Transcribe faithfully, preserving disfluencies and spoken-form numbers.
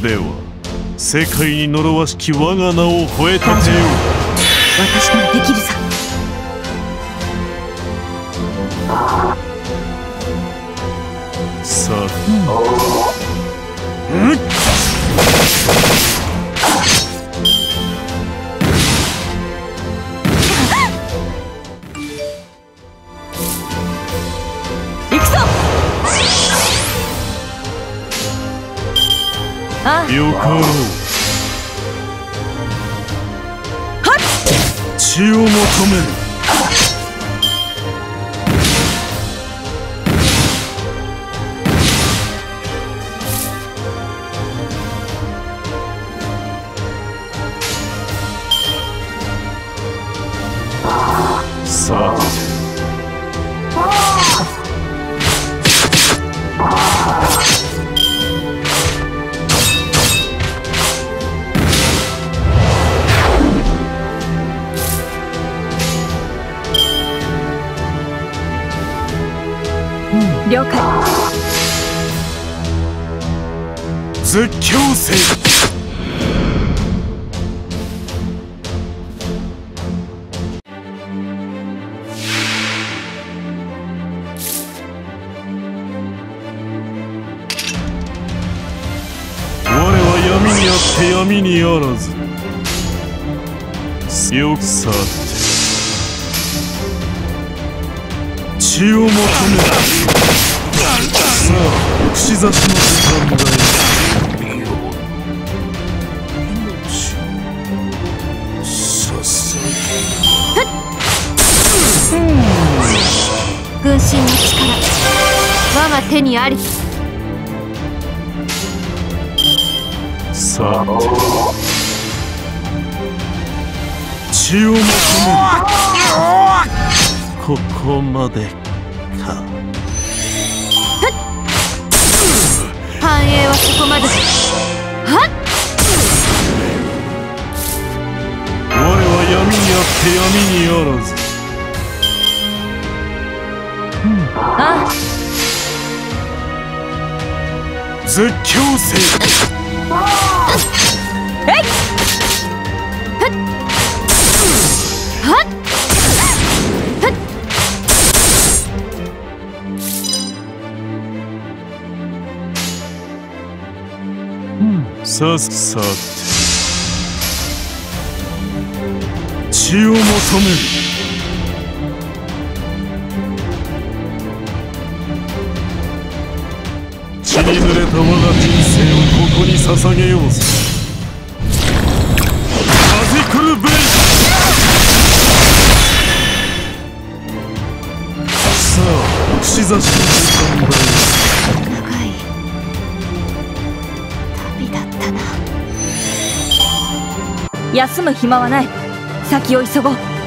では世界に呪わしき我が名を吠えたてよう。 私ならできるさ。 さあ、うん、うんよかろう。血を求める。さて了解。 絶叫せよ。我は闇にあって闇にあらず。よくさて血を求める。さあ串刺しの時間だよ。 軍神の力我が手にあり。 さあ血を求める。ここまでか。 繁栄はそこまで。はっ。 我は闇にあって闇にあらず。 うん、ああ。 絶叫せよ。 えい。はっ。 さっさて血を求める。血に濡れた我が人生をここに捧げようぜ。風来るブレイク。さあ串刺しの時間だよ。 休む暇はない。先を急ごう。